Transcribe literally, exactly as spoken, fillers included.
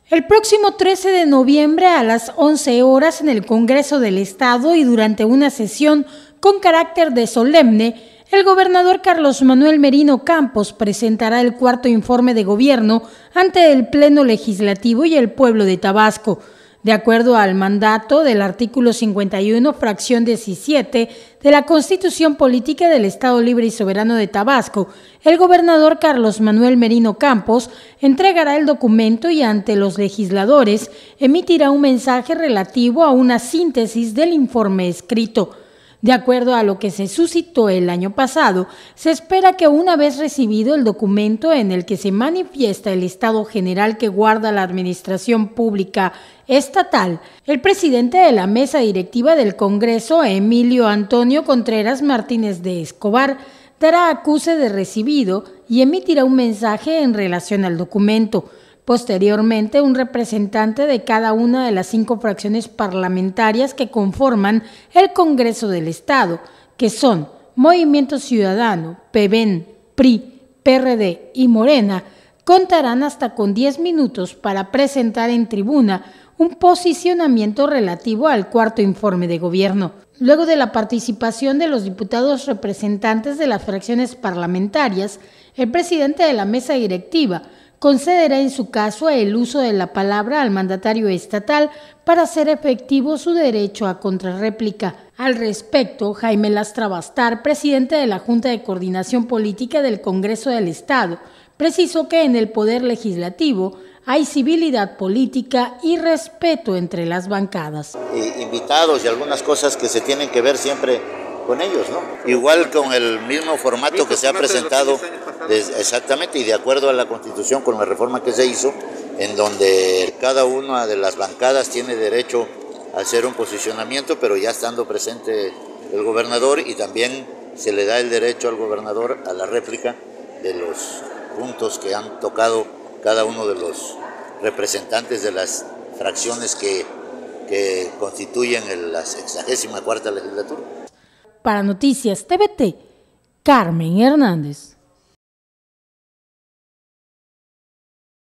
El próximo trece de noviembre a las once horas en el Congreso del Estado y durante una sesión con carácter de solemne, el gobernador Carlos Manuel Merino Campos presentará el cuarto informe de gobierno ante el Pleno Legislativo y el pueblo de Tabasco. De acuerdo al mandato del artículo cincuenta y uno, fracción diecisiete de la Constitución Política del Estado Libre y Soberano de Tabasco, el gobernador Carlos Manuel Merino Campos entregará el documento y ante los legisladores emitirá un mensaje relativo a una síntesis del informe escrito. De acuerdo a lo que se suscitó el año pasado, se espera que una vez recibido el documento en el que se manifiesta el estado general que guarda la administración pública estatal, el presidente de la mesa directiva del Congreso, Emilio Antonio Contreras Martínez de Escobar, dará acuse de recibido y emitirá un mensaje en relación al documento. Posteriormente, un representante de cada una de las cinco fracciones parlamentarias que conforman el Congreso del Estado, que son Movimiento Ciudadano, P V E N, P R I, P R D y Morena, contarán hasta con diez minutos para presentar en tribuna un posicionamiento relativo al cuarto informe de gobierno. Luego de la participación de los diputados representantes de las fracciones parlamentarias, el presidente de la mesa directiva concederá en su caso el uso de la palabra al mandatario estatal para hacer efectivo su derecho a contrarréplica. Al respecto, Jaime Lastra Bastar, presidente de la Junta de Coordinación Política del Congreso del Estado, precisó que en el Poder Legislativo hay civilidad política y respeto entre las bancadas. Y invitados y algunas cosas que se tienen que ver siempre con ellos, ¿no? Igual con el mismo formato que se ha presentado, exactamente, y de acuerdo a la Constitución con la reforma que se hizo, en donde cada una de las bancadas tiene derecho a hacer un posicionamiento, pero ya estando presente el gobernador, y también se le da el derecho al gobernador a la réplica de los puntos que han tocado cada uno de los representantes de las fracciones que, que constituyen la sexagésima cuarta legislatura. Para Noticias T V T, Carmen Hernández.